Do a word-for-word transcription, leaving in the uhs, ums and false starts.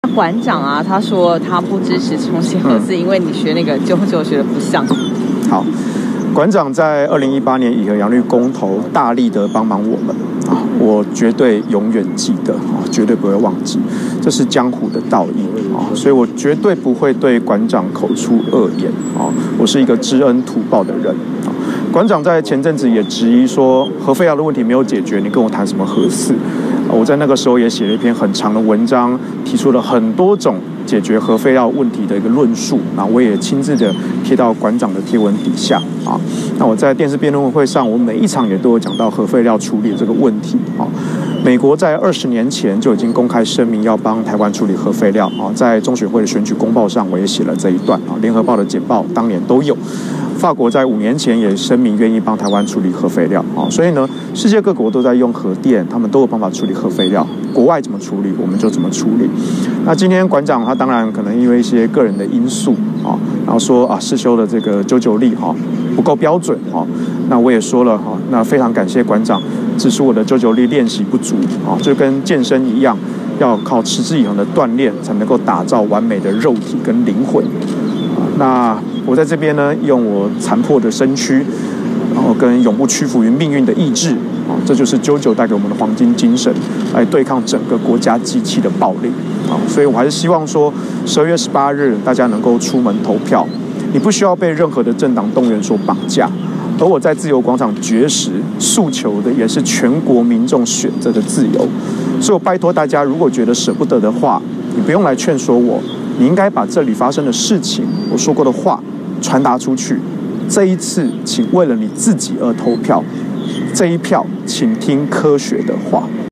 馆长啊，他说他不支持重启核四，嗯、因为你学那个九九学的不像。 好，馆长在二零一八年以核养绿公投大力的帮忙我们啊，我绝对永远记得啊，绝对不会忘记，这是江湖的道义啊，所以我绝对不会对馆长口出恶言啊，我是一个知恩图报的人啊。馆长在前阵子也质疑说，核废料的问题没有解决，你跟我谈什么核四？我在那个时候也写了一篇很长的文章，提出了很多种解决核废料问题的一个论述，那我也亲自的贴到馆长的贴文底下啊。那我在电视辩论会上，我每一场也都有讲到核废料处理这个问题啊。美国在二十年前就已经公开声明要帮台湾处理核废料啊，在中选会的选举公报上，我也写了这一段啊，联合报的简报当年都有。法国在五年前也声明愿意帮台湾处理核废料啊，所以呢，世界各国都在用核电，他们都有办法处理核废料。国外怎么处理，我们就怎么处理。那今天馆长他当然可能因为一些个人的因素啊，然后说啊，世修的这个九九力哈不够标准啊，那我也说了哈，那非常感谢馆长指出我的九九力练习不足啊，就跟健身一样，要靠持之以恒的锻炼才能够打造完美的肉体跟灵魂。那我在这边呢，用我残破的身躯，然后跟永不屈服于命运的意志啊，这就是九九带给我们的黄金精神，来对抗整个国家机器的暴力啊。所以我还是希望说，十二月十八日大家能够出门投票，你不需要被任何的政党动员所绑架。而我在自由广场绝食诉求的也是全国民众选择的自由，所以我拜托大家，如果觉得舍不得的话，你不用来劝说我，你应该把这里发生的事情，我说过的话传达出去。这一次，请为了你自己而投票，这一票，请听科学的话。